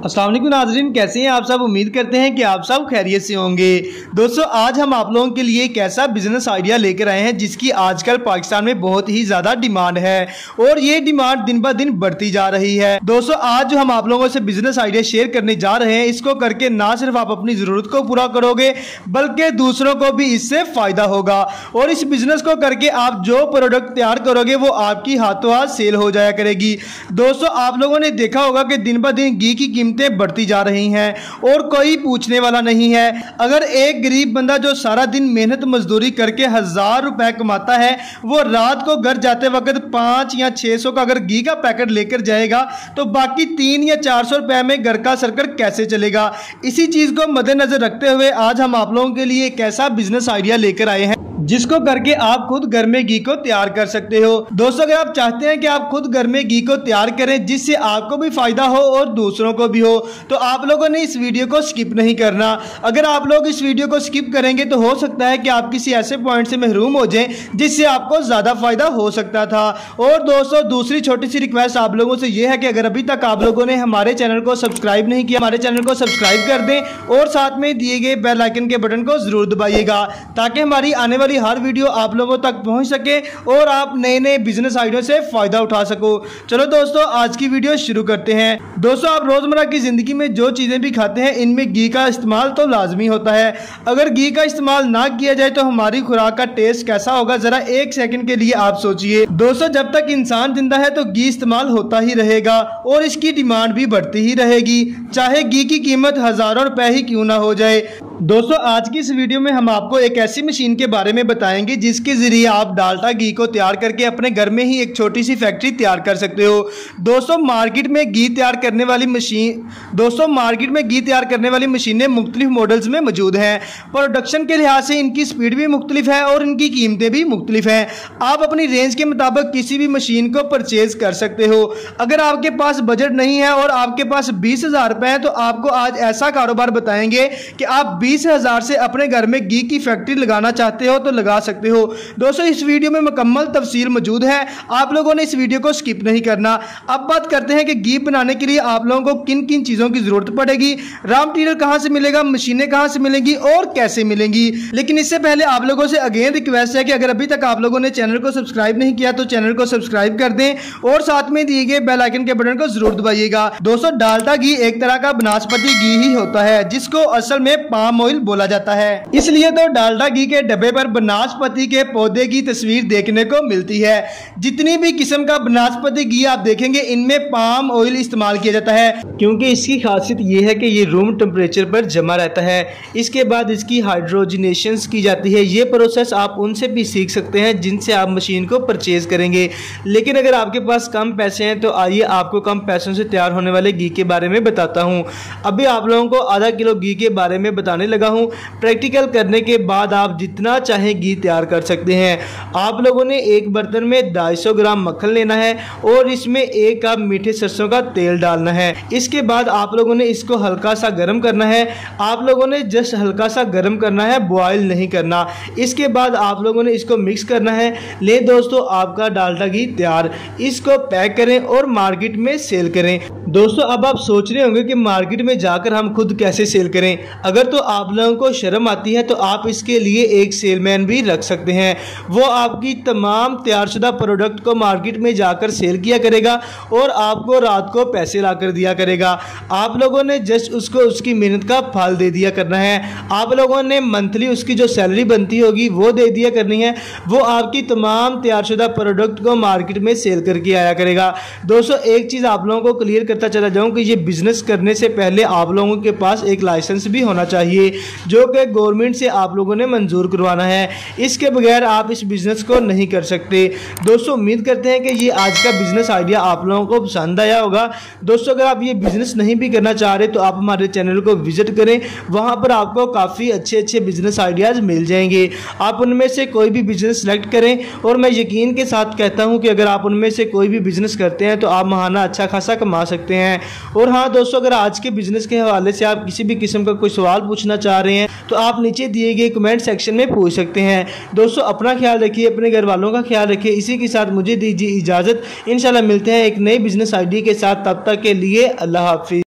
अस्सलाम वालेकुम नाज़रीन, कैसे हैं आप सब। उम्मीद करते हैं कि आप सब खैरियत से होंगे। दोस्तों, आज हम आप लोगों के लिए एक ऐसा बिजनेस आइडिया लेकर आए हैं जिसकी आजकल पाकिस्तान में बहुत ही ज़्यादा डिमांड है और ये डिमांड दिन ब दिन बढ़ती जा रही है। दोस्तों, आज जो हम आप लोगों से बिजनेस आइडिया शेयर करने जा रहे हैं, इसको करके ना सिर्फ आप अपनी ज़रूरत को पूरा करोगे बल्कि दूसरों को भी इससे फ़ायदा होगा। और इस बिजनेस को करके आप जो प्रोडक्ट तैयार करोगे वो आपकी हाथों हाथ सेल हो जाया करेगी। दोस्तों, आप लोगों ने देखा होगा कि दिन ब दिन घी की कीमतें बढ़ती जा रही हैं और कोई पूछने वाला नहीं है। अगर एक गरीब बंदा जो सारा दिन मेहनत मजदूरी करके 1000 रुपए कमाता है, वो रात को घर जाते वक्त 5 या 600 का अगर घी का पैकेट लेकर जाएगा तो बाकी 3 या 400 रुपए में घर का सर्कल कैसे चलेगा। इसी चीज को मद्देनजर रखते हुए आज हम आप लोगों के लिए एक ऐसा बिजनेस आइडिया लेकर आए हैं जिसको करके आप खुद घर में घी को तैयार कर सकते हो। दोस्तों, अगर आप चाहते हैं कि आप खुद घर में घी को तैयार करें जिससे आपको भी फायदा हो और दूसरों को भी हो, तो आप लोगों ने इस वीडियो को स्किप नहीं करना। अगर आप लोग इस वीडियो को स्किप करेंगे तो हो सकता है कि आप किसी ऐसे पॉइंट से महरूम हो जाएं जिससे आपको ज्यादा फायदा हो सकता था। और दोस्तों, दूसरी छोटी सी रिक्वेस्ट आप लोगों से यह है कि अगर अभी तक आप लोगों ने हमारे चैनल को सब्सक्राइब नहीं किया, हमारे चैनल को सब्सक्राइब कर दें और साथ में दिए गए बेल आइकन के बटन को जरूर दबाइएगा ताकि हमारी आने वाली हर वीडियो आप लोगों तक पहुंच सके और आप नए नए बिजनेस आइडिया से फायदा उठा सको। चलो दोस्तों, आज की वीडियो शुरू करते हैं। दोस्तों, आप रोजमर्रा की जिंदगी में जो चीजें भी खाते हैं इनमें घी का इस्तेमाल तो लाजमी होता है। अगर घी का इस्तेमाल ना किया जाए तो हमारी खुराक का टेस्ट कैसा होगा, जरा एक सेकंड के लिए आप सोचिए। दोस्तों, जब तक इंसान जिंदा है तो घी इस्तेमाल होता ही रहेगा और इसकी डिमांड भी बढ़ती ही रहेगी, चाहे घी की कीमत हजारों रुपए ही क्यों ना हो जाए। दोस्तों, आज की इस वीडियो में हम आपको एक ऐसी मशीन के बारे में बताएंगे जिसके जरिए आप डालडा घी को तैयार करके अपने घर में ही एक छोटी सी फैक्ट्री तैयार कर सकते हो। दोस्तों, मार्केट में घी तैयार करने वाली मशीनें मुख्तलिफ मॉडल्स में मौजूद हैं। प्रोडक्शन के लिहाज से इनकी स्पीड भी मुख्तलिफ है और इनकी कीमतें भी मुख्तलिफ हैं। आप अपनी रेंज के मुताबिक किसी भी मशीन को परचेज कर सकते हो। अगर आपके पास बजट नहीं है और आपके पास 20,000 रुपए हैं तो आपको आज ऐसा कारोबार बताएंगे कि आप 20,000 से अपने घर में घी की फैक्ट्री लगाना चाहते हो तो लगा सकते हो। दोस्तों, इस वीडियो में मुकम्मल तफसील मौजूद है, आप लोगों ने इस वीडियो को स्किप नहीं करना। अब बात करते हैं कि घी बनाने के लिए आप लोगों को किन किन चीज़ों की ज़रूरत पड़ेगी, रॉ मटीरियल कहाँ से मिलेगा, मशीनें कहाँ से मिलेंगी और कैसे मिलेंगी। लेकिन इससे पहले आप लोगों से अगेन रिक्वेस्ट है कि अगर अभी तक आप लोगों ने चैनल को सब्सक्राइब नहीं किया तो चैनल को सब्सक्राइब कर दें और साथ में दिए गए बेल आइकन के बटन को जरूर दबाइएगा। दोस्तों, डालडा घी एक तरह का बनास्पति घी ही होता है जिसको असल में पाम ऑयल बोला जाता है। इसलिए तो डालडा घी के डब्बे पर बनास्पति के पौधे की तस्वीर देखने को मिलती है। जितनी भी किस्म का बनास्पति घी आप देखेंगे इनमें पाम ऑयल इस्तेमाल किया जाता है क्योंकि इसकी खासियत यह है कि ये रूम टेम्परेचर पर जमा रहता है। इसके बाद इसकी हाइड्रोजनेशन की जाती है। ये प्रोसेस आप उनसे भी सीख सकते हैं जिनसे आप मशीन को परचेज करेंगे। लेकिन अगर आपके पास कम पैसे हैं तो आइए आपको कम पैसों से तैयार होने वाले घी के बारे में बताता हूँ। अभी आप लोगों को आधा किलो घी के बारे में बताने लगा हूँ। प्रैक्टिकल करने के बाद आप जितना चाहे घी तैयार कर सकते हैं। आप लोगों ने एक बर्तन में 250 ग्राम मक्खन लेना है और इसमें 1 कप मीठे सरसों का तेल डालना है। इसके बाद आप लोगों ने इसको हल्का सा गर्म करना है। आप लोगों ने जस्ट हल्का सा गर्म करना है, बॉयल नहीं करना। इसके बाद आप लोगों ने इसको मिक्स करना है। ले दोस्तों, आपका डालडा घी तैयार। इसको पैक करें और मार्केट में सेल करें। दोस्तों, अब आप सोच रहे होंगे कि मार्केट में जाकर हम खुद कैसे सेल करें। अगर तो आप लोगों को शर्म आती है तो आप इसके लिए एक सेलमैन भी रख सकते हैं। वो आपकी तमाम तैयारशुदा प्रोडक्ट को मार्केट में जाकर सेल किया करेगा और आपको रात को पैसे लाकर दिया करेगा। आप लोगों ने जस्ट उसको उसकी मेहनत का फल दे दिया करना है। आप लोगों ने मंथली उसकी जो सैलरी बनती होगी वो दे दिया करनी है। वो आपकी तमाम तैयारशुदा प्रोडक्ट को मार्केट में सेल करके आया करेगा। दोस्तों, एक चीज़ आप लोगों को क्लियर करता चला जाऊँ कि ये बिजनेस करने से पहले आप लोगों के पास एक लाइसेंस भी होना चाहिए जो कि गवर्नमेंट से आप लोगों ने मंजूर करवाना है। इसके बगैर आप इस बिजनेस को नहीं कर सकते। दोस्तों, उम्मीद करते हैं कि ये आज का बिजनेस आइडिया आप लोगों को पसंद आया होगा। दोस्तों, अगर आप ये बिजनेस नहीं भी करना चाह रहे तो आप हमारे चैनल को विजिट करें, वहाँ पर आपको काफ़ी अच्छे अच्छे बिजनेस आइडियाज़ मिल जाएंगे। आप उनमें से कोई भी बिजनेस सेलेक्ट करें और मैं यकीन के साथ कहता हूँ कि अगर आप उनमें से कोई भी बिजनेस करते हैं तो आप महाना अच्छा खासा कमा सकते हैं। और हाँ दोस्तों, अगर आज के बिजनेस के हवाले से आप किसी भी किस्म का कोई सवाल पूछना चाह रहे हैं तो आप नीचे दिए गए कमेंट सेक्शन में पूछ सकते हैं। दोस्तों, अपना ख्याल रखिए, अपने घर वालों का ख्याल रखिए। इसी के साथ मुझे दीजिए इजाज़त। इंशाल्लाह मिलते हैं एक नई बिजनेस आइडिया के साथ। तब तक के लिए अल्लाह हाफिज़।